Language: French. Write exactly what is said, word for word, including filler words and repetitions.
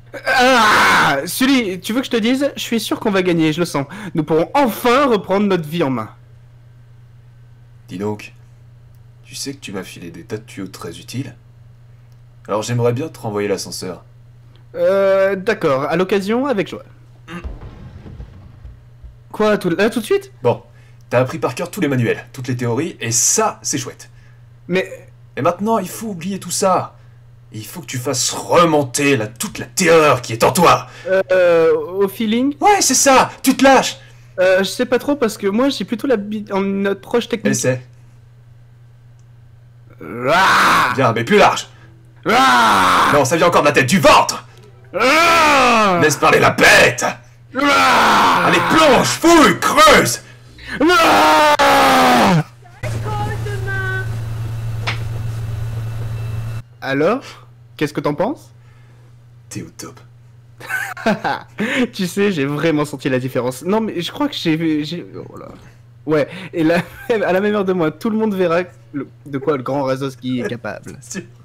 Ah, Sully, tu veux que je te dise? Je suis sûr qu'on va gagner, je le sens. Nous pourrons enfin reprendre notre vie en main. Dis donc, tu sais que tu m'as filé des tas de tuyaux très utiles. Alors j'aimerais bien te renvoyer l'ascenseur. Euh, d'accord, à l'occasion, avec joie. Quoi, tout, là tout de suite? Bon, t'as appris par cœur tous les manuels, toutes les théories, et ça, c'est chouette. Mais... Et maintenant, il faut oublier tout ça. Il faut que tu fasses remonter la, toute la terreur qui est en toi. Euh, au feeling? Ouais, c'est ça, tu te lâches. Euh, je sais pas trop parce que moi j'ai plutôt la bi- en approche technique. Essaie. Ah Bien, mais plus large. Ah Non, ça vient encore de la tête, du ventre. Ah Laisse parler la bête. Ah Allez, plonge, fouille, creuse. Ah Alors, qu'est-ce que t'en penses? T'es au top. Tu sais, j'ai vraiment senti la différence. Non, mais je crois que j'ai... j'ai- Oh là. Ouais, et là, à la même heure de moi, tout le monde verra le- de quoi le grand Razowski est capable. C'est sûr.